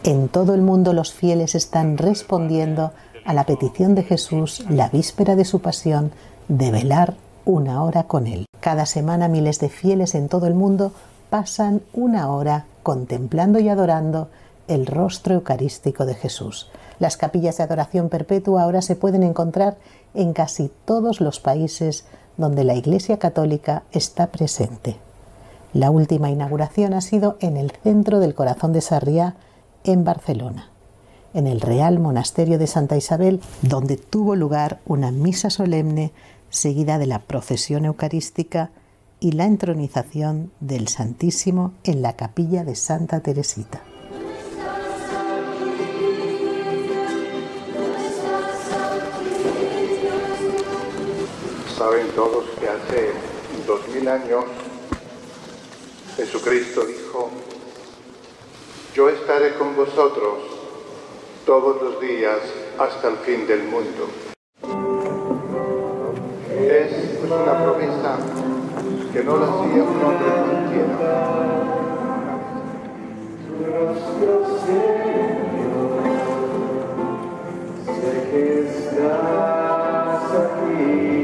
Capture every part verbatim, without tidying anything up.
En todo el mundo los fieles están respondiendo a la petición de Jesús, la víspera de su pasión, de velar una hora con Él. Cada semana miles de fieles en todo el mundo pasan una hora contemplando y adorando el rostro eucarístico de Jesús. Las capillas de adoración perpetua ahora se pueden encontrar en casi todos los países donde la Iglesia Católica está presente. La última inauguración ha sido en el centro del corazón de Sarriá, en Barcelona, en el Real Monasterio de Santa Isabel, donde tuvo lugar una misa solemne seguida de la procesión eucarística y la entronización del Santísimo en la capilla de Santa Teresita. Saben todos que hace dos mil años Jesucristo dijo: yo estaré con vosotros todos los días hasta el fin del mundo. Es pues una promesa que no la hacía un hombre cualquiera. Sé que estás aquí.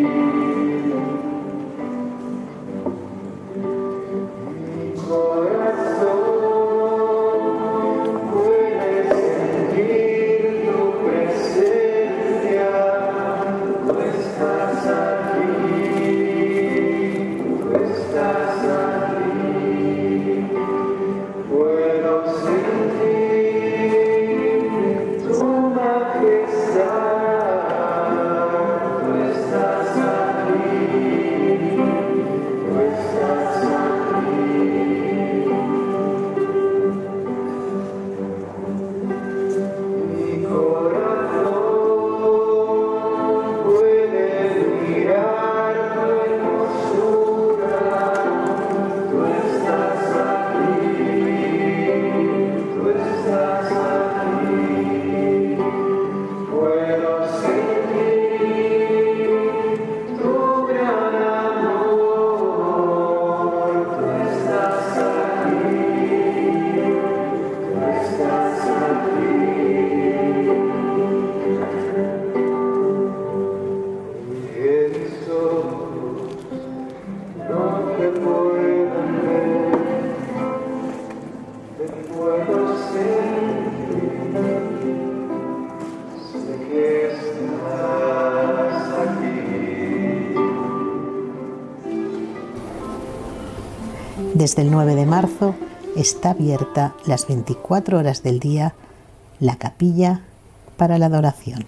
Desde el nueve de marzo está abierta las veinticuatro horas del día la capilla para la adoración.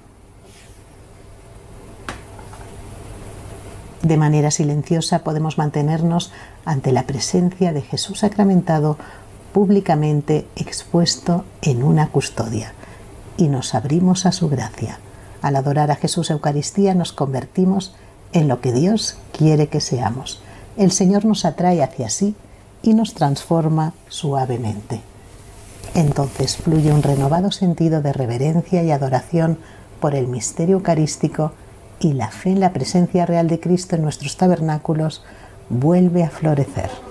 De manera silenciosa podemos mantenernos ante la presencia de Jesús sacramentado, públicamente expuesto en una custodia, y nos abrimos a su gracia. Al adorar a Jesús Eucaristía nos convertimos en lo que Dios quiere que seamos. El Señor nos atrae hacia sí y nos transforma suavemente. Entonces fluye un renovado sentido de reverencia y adoración por el misterio eucarístico, y la fe en la presencia real de Cristo en nuestros tabernáculos vuelve a florecer.